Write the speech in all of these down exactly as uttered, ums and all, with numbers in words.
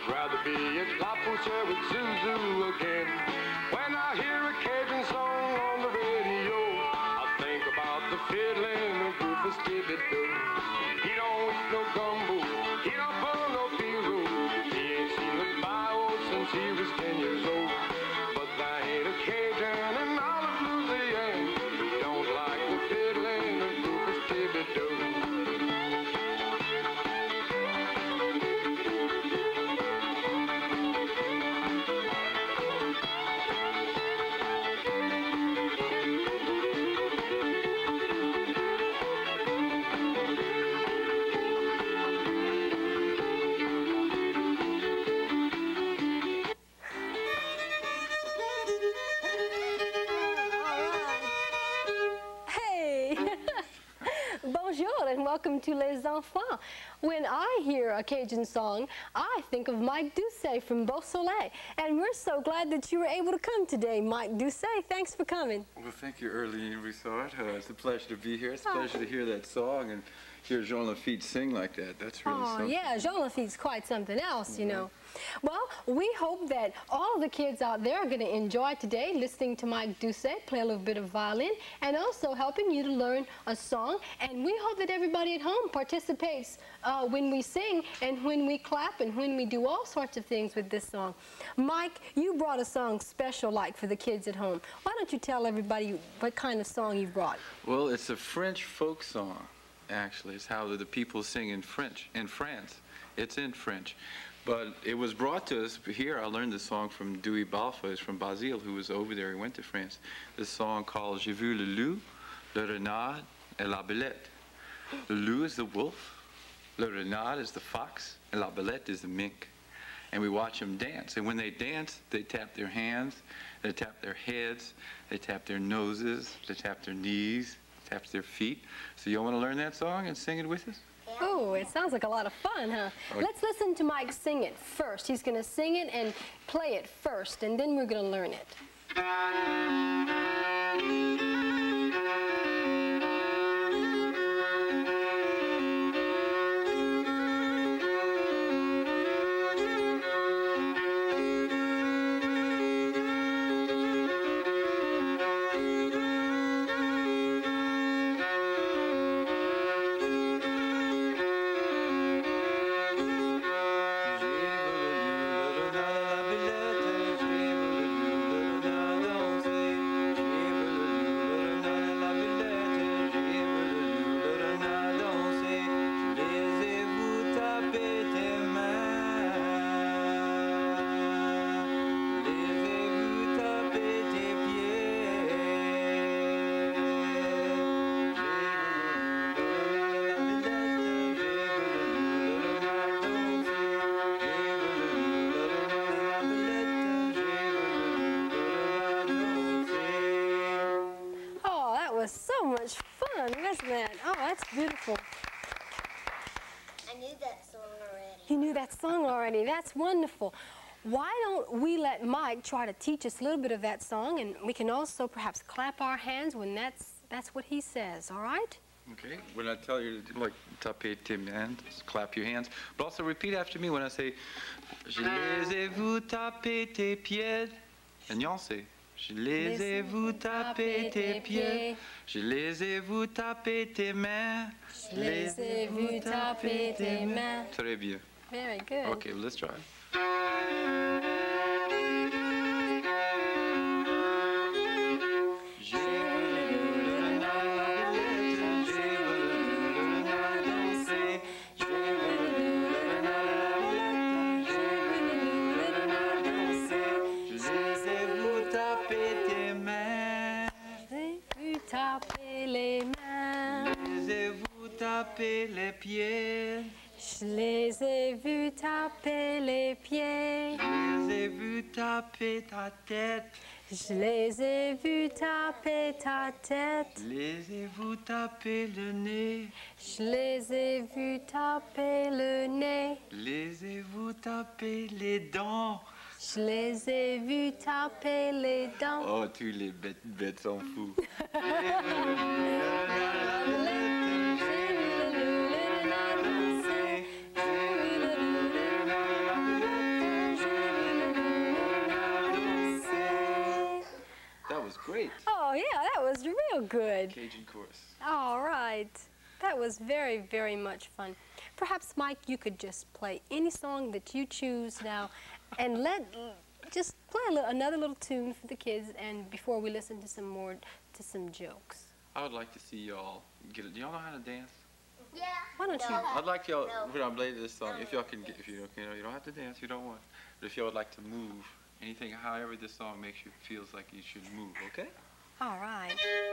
rather be at La Poussière with Zuzu again. When I hear a Cajun song on the radio, I think about the fiddling of Rufus Thibodeau. He don't eat no gumbo, he don't pull no P-roll. He ain't seen the bio since he was ten years old. But there ain't a Cajun in all of Louisiana who don't like the fiddling of Rufus Thibodeau. Bonjour and welcome to Les Enfants. When I hear a Cajun song, I think of Mike Doucet from Beausoleil. And we're so glad that you were able to come today, Mike Doucet. Thanks for coming. Well, thank you, Earlene Broussard. Uh, it's a pleasure to be here. It's a pleasure to hear that song and hear Jean Lafitte sing like that. That's really oh, something. Yeah, Jean Lafitte's quite something else, Mm-hmm. you know. Well, we hope that all of the kids out there are going to enjoy today listening to Mike Doucet play a little bit of violin and also helping you to learn a song. And we hope that everybody at home participates uh, when we sing and when we clap and when we do all sorts of things with this song. Mike, you brought a song special like for the kids at home. Why don't you tell everybody what kind of song you brought? Well, it's a French folk song, actually. It's how the people sing in French, in France. It's in French. But it was brought to us here. I learned the song from Dewey Balfour, from Basile, who was over there. He went to France. This song called J'ai vu le loup, le renard, et la belette. The loup is the wolf, le renard is the fox, and la belette is the mink. And we watch them dance. And when they dance, they tap their hands, they tap their heads, they tap their noses, they tap their knees, tap their feet. So you want to learn that song and sing it with us? Oh, it sounds like a lot of fun, huh? Okay. Let's listen to Mike sing it first. He's going to sing it and play it first, and then we're going to learn it. So much fun, wasn't that? Oh, that's beautiful. I knew that song already. You knew that song already. That's wonderful. Why don't we let Mike try to teach us a little bit of that song, and we can also perhaps clap our hands when that's that's what he says, all right? Okay. When I tell you to like taper tes mains, clap your hands, but also repeat after me when I say Je les ai vus taper tes pieds. And y'all say Je les ai vus taper tes pieds. Je les ai vus taper tes mains. Je les ai vus taper tes mains. Très bien. Very good. Okay, let's try. Taper les mains. Je les ai vus taper les pieds. Je les ai vus taper les pieds. Je les ai vus taper ta tête. Je les ai vus taper ta tête. Je les ai vus taper le nez. Je les ai vus taper le nez. Je les ai vus taper les dents. Je les ai vus taper les dents. Oh, tous les bêtes, bêtes sont fous. yeah, that was real good. Cajun chorus. All right. That was very, very much fun. Perhaps, Mike, you could just play any song that you choose now and let, just play a little, another little tune for the kids and before we listen to some more, to some jokes. I would like to see y'all get it. Do y'all know how to dance? Yeah. Why don't you? I'd like y'all, No. when I play this song, if y'all can get, if you don't, you know, you don't have to dance, you don't want, but if y'all would like to move, anything, however this song makes you, feels like you should move, okay? All right.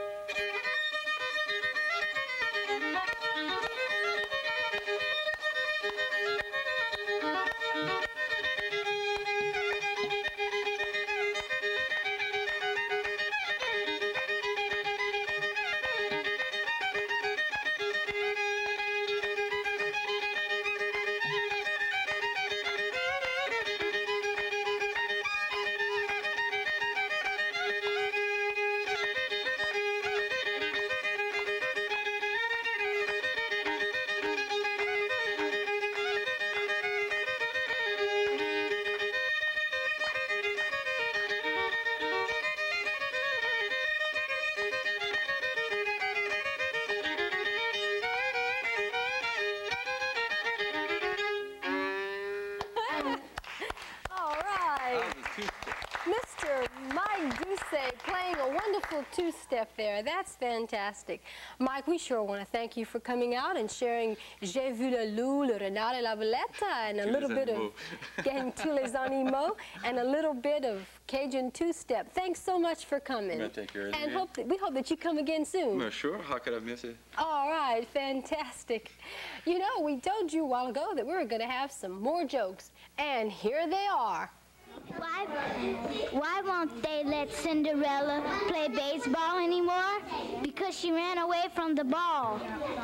Mister Mike Doucet playing a wonderful two-step there. That's fantastic. Mike, we sure want to thank you for coming out and sharing J'ai vu le loup, le renard et la belette, and a little bit of getting tous les animaux, and a little bit of Cajun two-step. Thanks so much for coming. I'm take care of and you. hope that, we hope that you come again soon. Well, sure. How could I miss it? All right, fantastic. You know, we told you a while ago that we were going to have some more jokes, and here they are. Why, why won't they let Cinderella play baseball anymore? Because she ran away from the ball.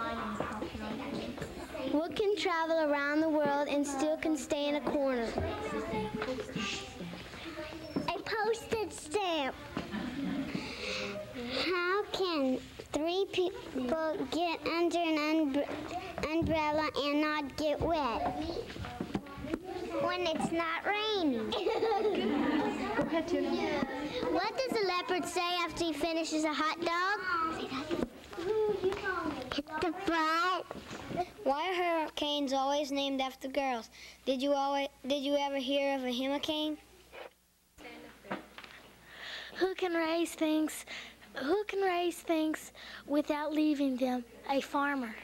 What can travel around the world and still can stay in a corner? A postage stamp. How can three people get under an umbre umbrella and not get wet? When it's not raining. What does a leopard say after he finishes a hot dog? Hit the butt. Why are hurricanes always named after girls? Did you always? Did you ever hear of a hurricane? Who can raise things? Who can raise things without leaving them? A farmer.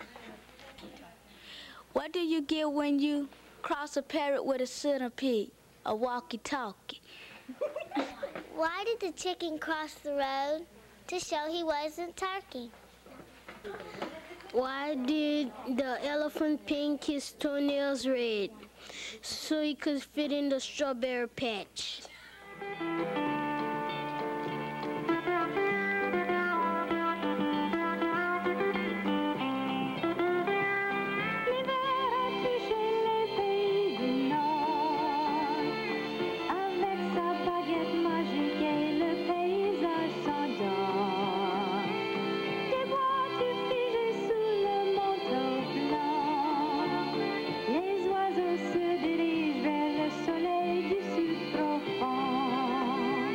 What do you get when you cross a parrot with a centipede? A walkie-talkie. Why did the chicken cross the road? To show he wasn't turkey. Why did the elephant paint his toenails red? So he could fit in the strawberry patch. Se dirige vers le soleil du sud profond.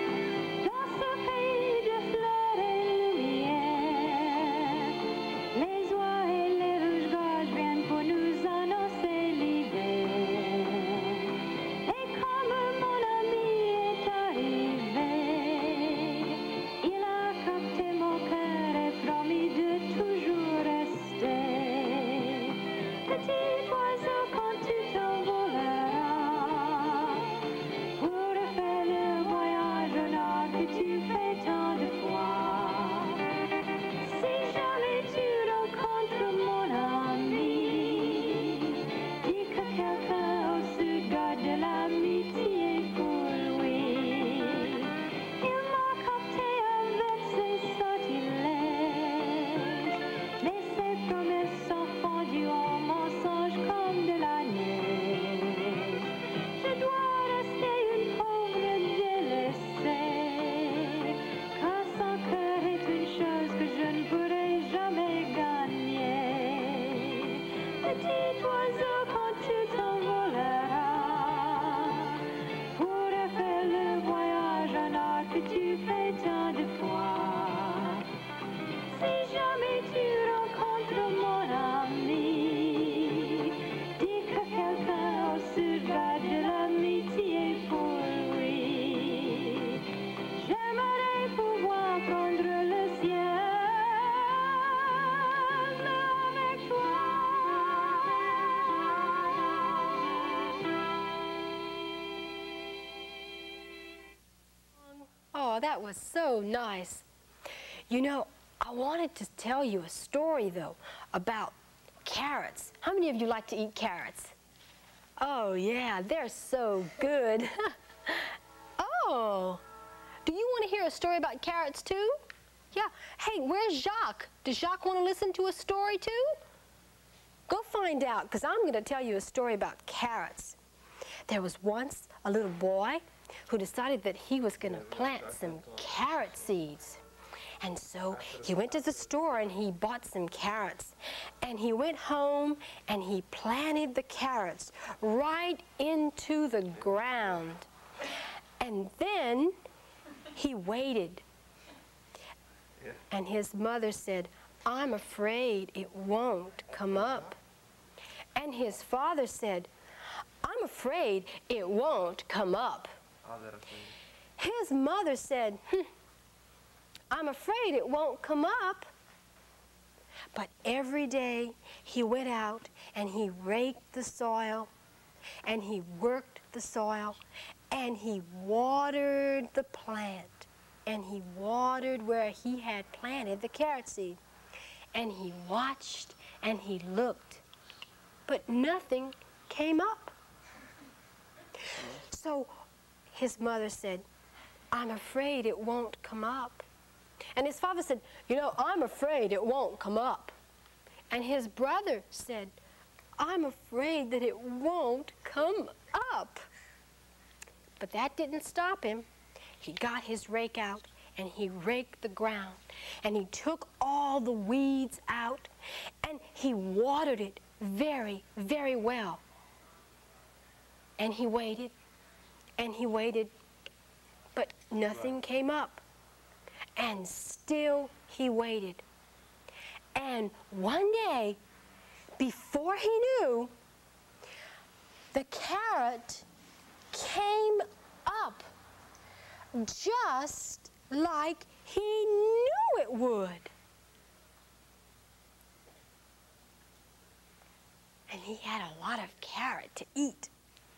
Oh, that was so nice. You know, I wanted to tell you a story, though, about carrots. How many of you like to eat carrots? Oh, yeah, they're so good. Oh, do you want to hear a story about carrots, too? Yeah. Hey, where's Jacques? Does Jacques want to listen to a story, too? Go find out, because I'm going to tell you a story about carrots. There was once a little boy who decided that he was going to plant some carrot seeds. And so he went to the store and he bought some carrots. And he went home and he planted the carrots right into the ground. And then he waited. And his mother said, "I'm afraid it won't come up." And his father said, "I'm afraid it won't come up." His mother said, hm, "I'm afraid it won't come up." But every day he went out and he raked the soil and he worked the soil and he watered the plant and he watered where he had planted the carrot seed. And he watched and he looked, but nothing came up. So his mother said, "I'm afraid it won't come up." And his father said, "You know, I'm afraid it won't come up." And his brother said, "I'm afraid that it won't come up." But that didn't stop him. He got his rake out and he raked the ground and he took all the weeds out and he watered it very, very well. And he waited and he waited, but nothing came up. And still he waited. And one day, before he knew, the carrot came up just like he knew it would. And he had a lot of carrot to eat.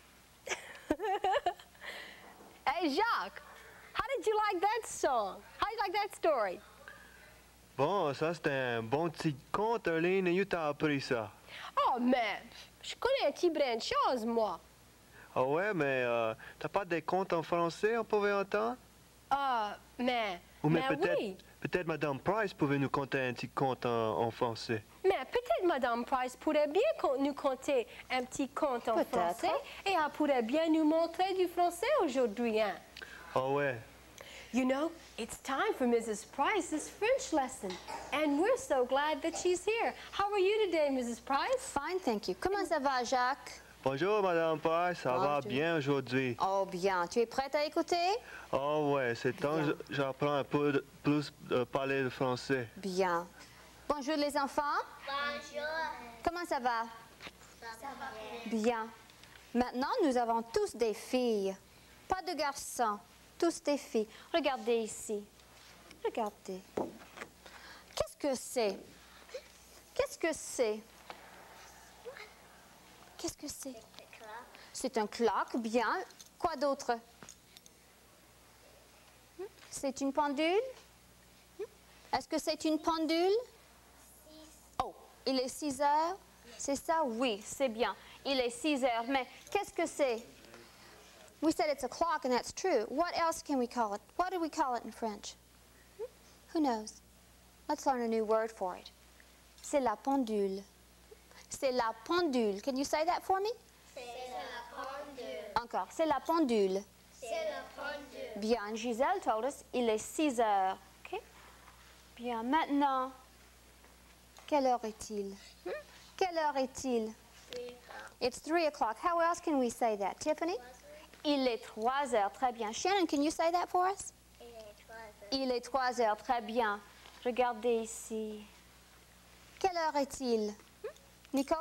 Hey, Jacques, how did you like that song? How did you like that story? Bon, ça c'était un bon petit conte, Earlene. Et où t'as appris ça? Oh, mais je connais un petit brin de choses, moi. Ah ouais, mais euh, t'as pas des contes en français, on pouvait entendre? Ah, mais, Ou mais, mais peut-être, oui. peut-être Madame Price pouvait nous conter un petit conte en, en français. Mais peut-être Madame Price pourrait bien con- nous conter un petit conte en Peut-être. français et elle pourrait bien nous montrer du français aujourd'hui, hein? Ah ouais. You know, it's time for Missus Price's French lesson, and we're so glad that she's here. How are you today, Missus Price? Fine, thank you. Comment ça va, Jacques? Bonjour Madame Price, ça va Bonjour. bien aujourd'hui? Oh, bien. Tu es prête à écouter? Oh ouais, c'est temps Bien. que j'apprends un peu de, plus de parler le français. Bien. Bonjour les enfants. Bonjour. Comment ça va? Ça va Bien. Maintenant, nous avons tous des filles. Pas de garçons. Tous des filles. Regardez ici. Regardez. Qu'est-ce que c'est? Qu'est-ce que c'est? Qu'est-ce que c'est? C'est un clock, bien. Quoi d'autre? Hmm? C'est une pendule? Hmm? Est-ce que c'est une pendule? Oh, il est six heures? C'est ça? Oui, c'est bien. Il est six heures. Mais qu'est-ce que c'est? We said it's a clock, and that's true. What else can we call it? What do we call it in French? Hmm? Who knows? Let's learn a new word for it. C'est la pendule. C'est la pendule. Can you say that for me? C'est la pendule. Encore. C'est la pendule. C'est la pendule. Bien. Gisèle told us il est six heures. Okay? Bien. Maintenant, quelle heure est-il? Hmm? Quelle heure est-il? It's three o'clock. How else can we say that? Tiffany? Il est trois heures. Très bien. Shannon, can you say that for us? Il est trois heures. Très bien. Regardez ici. Quelle heure est-il? Hmm? Nicole?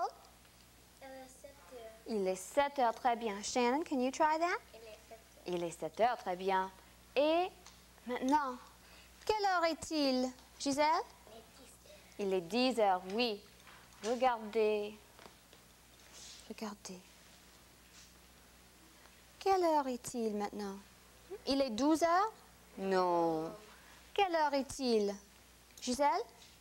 Il est sept heures. Très bien. Shannon, can you try that? Il est sept heures. Très bien. Et maintenant, quelle heure est-il? Gisèle? Il est dix heures. Oui. Regardez. Regardez. Quelle heure est-il maintenant? Il est douze heures? Non. Quelle heure est-il? Gisèle?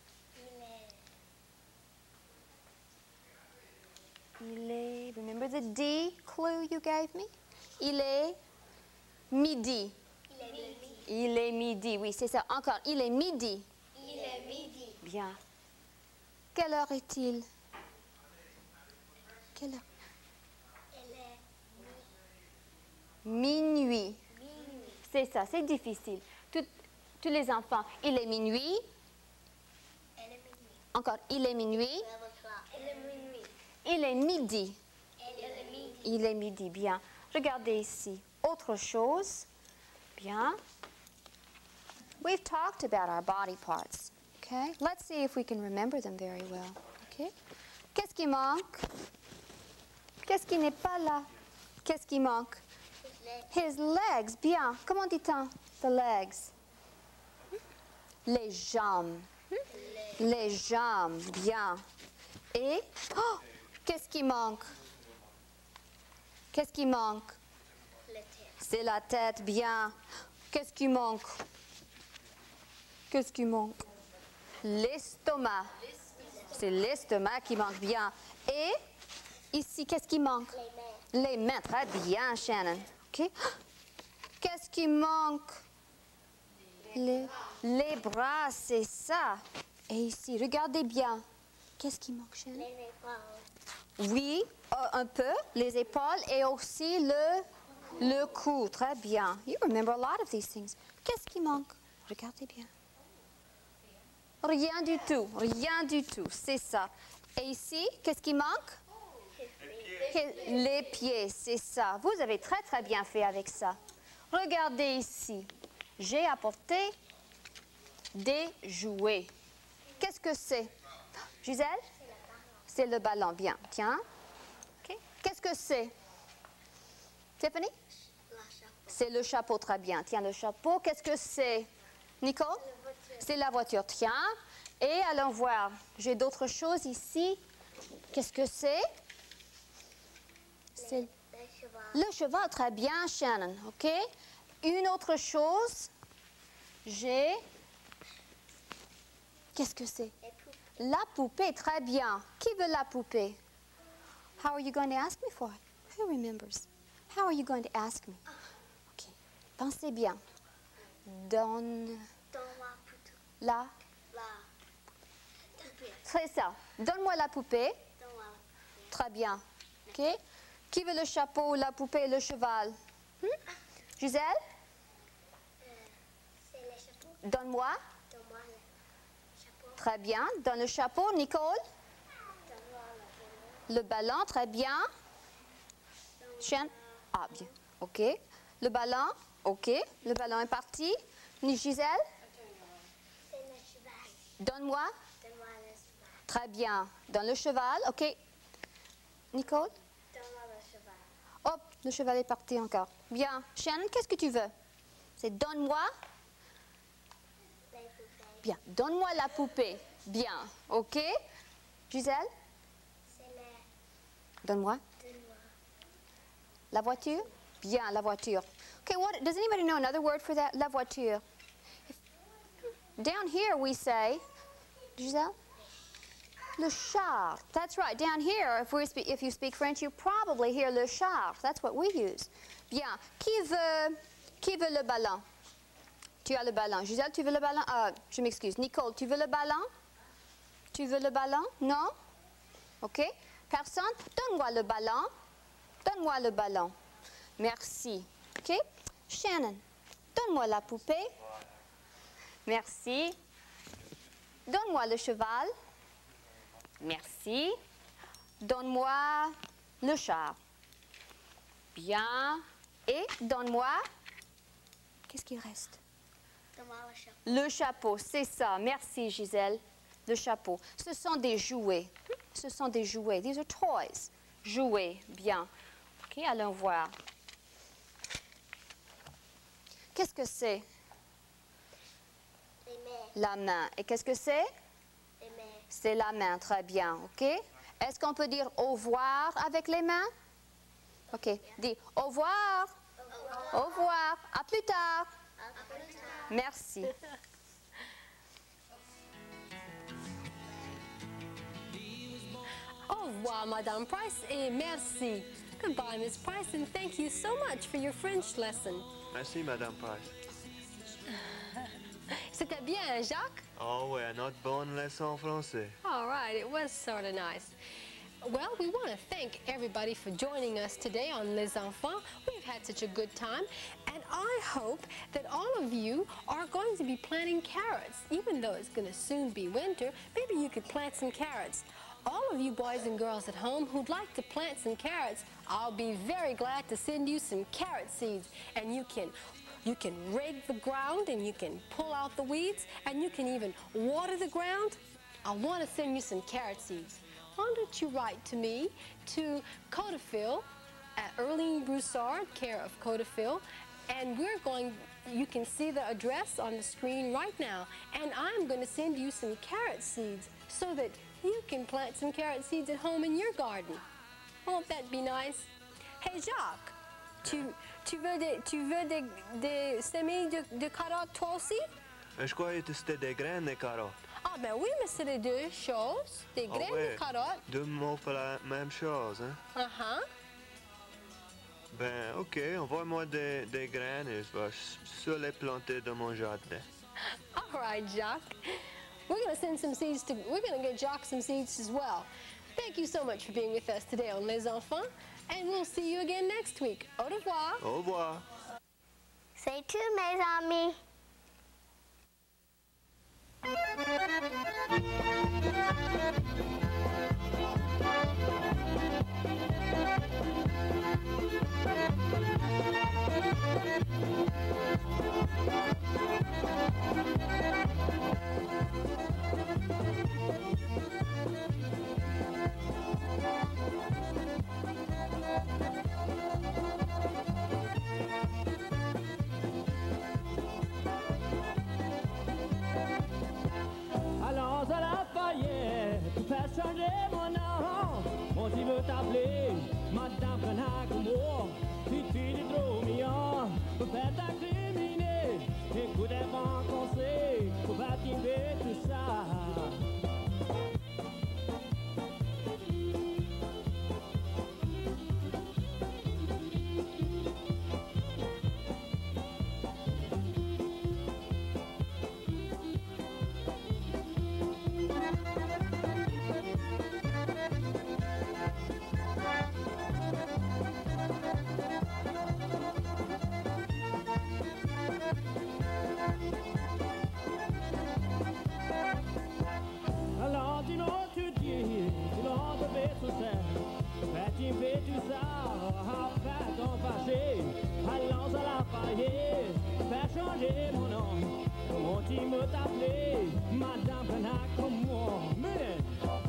Il est... Remember the D clue you gave me? Il est midi. Il est midi. Il est midi, oui, c'est ça. Encore, il est midi. Il est midi. Bien. Quelle heure est-il? Quelle heure? Elle est Minuit. minuit. C'est ça, c'est difficile. Tout- tous les enfants, il est minuit. Elle est minuit. Encore, il est minuit. twelve o'clock. Elle est minuit. Il est midi. Elle est midi. Il est midi, bien. Regardez ici. Autre chose. Bien. We've talked about our body parts. Okay? Let's see if we can remember them very well. Okay? Qu'est-ce qui manque? Qu'est-ce qui n'est pas là? Qu'est-ce qui manque? His legs. Bien. Comment dit-on? The legs. Les jambes. Les jambes. Bien. Et... Oh! Qu'est-ce qui manque? Qu'est-ce qui manque? La tête. C'est la tête, bien. Qu'est-ce qui manque? Qu'est-ce qui manque? L'estomac. C'est l'estomac qui manque, bien. Et ici, qu'est-ce qui manque? Les mains. Les mains, très bien, Shannon. OK? Qu'est-ce qui manque? Les, les bras, c'est ça. Et ici, regardez bien. Qu'est-ce qui manque, Shannon? Les épaules. Oui, euh, un peu, les épaules et aussi le, le cou. Très bien. You remember a lot of these things. Qu'est-ce qui manque? Regardez bien. Rien du tout, rien du tout, c'est ça. Et ici, qu'est-ce qui manque? Que- Les pieds, c'est ça. Vous avez très très bien fait avec ça. Regardez ici. J'ai apporté des jouets. Qu'est-ce que c'est? Gisèle? C'est le ballon, bien. Tiens. Ok. Qu'est-ce que c'est? Tiffany? C'est le chapeau, très bien. Tiens, le chapeau. Qu'est-ce que c'est? Nicole? C'est la voiture. Tiens. Et allons voir. J'ai d'autres choses ici. Qu'est-ce que c'est? C'est Le cheval. le cheval, très bien, Shannon. OK? Une autre chose. J'ai... Qu'est-ce que c'est? Les poupées. La poupée, très bien. Qui veut la poupée? How are you going to ask me for it? Who remembers? How are you going to ask me? OK. Pensez bien. Donne Donne-moi plutôt. la... La poupée. C'est ça. Donne-moi la poupée. Donne-moi la poupée. Très bien. OK? Qui veut le chapeau, la poupée et le cheval? Hmm? Gisèle? Euh, c'est le chapeau. Donne-moi. Donne-moi le chapeau. Très bien. Donne le chapeau. Nicole? Donne-moi le ballon. Le ballon. Très bien. Chien? Ah, bien. OK. Le ballon? OK. Le ballon est parti. Ni Gisèle? C'est le cheval. Donne-moi. Donne-moi le cheval. Très bien. Donne le cheval. OK. Nicole? Donne-moi le cheval. Hop, le cheval est parti encore. Bien. Shannon, qu'est-ce que tu veux? C'est donne-moi. Les poupées. Bien. Donne-moi la poupée. Bien. OK. Gisèle? C'est le... Donne-moi. Donne-moi. La voiture? Bien, la voiture. Okay, what, does anybody know another word for that? La voiture. If, down here we say, Giselle? Le char. That's right. Down here, if, we speak, if you speak French, you probably hear le char. That's what we use. Bien. Qui veut, qui veut le ballon? Tu as le ballon. Gisèle, tu veux le ballon? Ah, je m'excuse. Nicole, tu veux le ballon? Tu veux le ballon? Non? OK. Personne? Donne-moi le ballon. Donne-moi le ballon. Merci. OK? Shannon, donne-moi la poupée. Merci. Donne-moi le cheval. Merci. Donne-moi le char. Bien. Et donne-moi... Qu'est-ce qu'il reste? Donne-moi le chapeau. Le chapeau, c'est ça. Merci, Gisèle. Le chapeau. Ce sont des jouets. Ce sont des jouets. These are toys. Jouets. Bien. OK, allons voir. Qu'est-ce que c'est? Les mains. La main. Et qu'est-ce que c'est? Les mains. C'est la main. Très bien. OK? Est-ce qu'on peut dire au revoir avec les mains? OK. Dis au revoir. Au revoir. À plus tard. À Merci. Au revoir, Madame Price, et merci. Goodbye, Miss Price, and thank you so much for your French lesson. Merci, Madame Price. C'était bien, hein, Jacques? Oh, ouais, notre bonne leçon français. All right, it was sort of nice. Well, we want to thank everybody for joining us today on Les Enfants. We've had such a good time, and I hope that all of you are going to be planting carrots. Even though it's going to soon be winter, maybe you could plant some carrots. All of you boys and girls at home who'd like to plant some carrots, I'll be very glad to send you some carrot seeds, and you can You can rake the ground, and you can pull out the weeds, and you can even water the ground. I want to send you some carrot seeds. Why don't you write to me to CODOFIL at Earlene Broussard, care of CODOFIL, and we're going, you can see the address on the screen right now, and I'm going to send you some carrot seeds so that you can plant some carrot seeds at home in your garden. Won't that be nice? Hey, Jacques, tu, tu veux des, tu veux des, des semis de, de carottes toi aussi? Je croyais que c'était des graines de carottes. Ah ben oui, mais c'est les deux choses. Des Ah graines ouais, de carottes. Deux mots pour la même chose, hein? Uh-huh. Ben, OK, envoie-moi des, des graines et je vais sur les planter dans mon jardin. All right, Jacques. We're going to send some seeds to, we're going to get Jacques some seeds as well. Thank you so much for being with us today on Les Enfants, and we'll see you again next week. Au revoir. Au revoir. Say two, mes amis. Allons à Lafayette, fais changer mon nom. On s'y veut t'appeler Madame Renac-Moore. Si tu es trop mignon, pour faire t'incriminer. Écoute un bon conseil, pour bâtir tout ça. Alors tu n'as tu dis, tu n'as de bête tout ça. Fais-tu fais tout ça, après ton fâché. Allons à Lafayette, fais changer mon nom. Comment tu me t'appeler, Madame Renac-Moore. Mais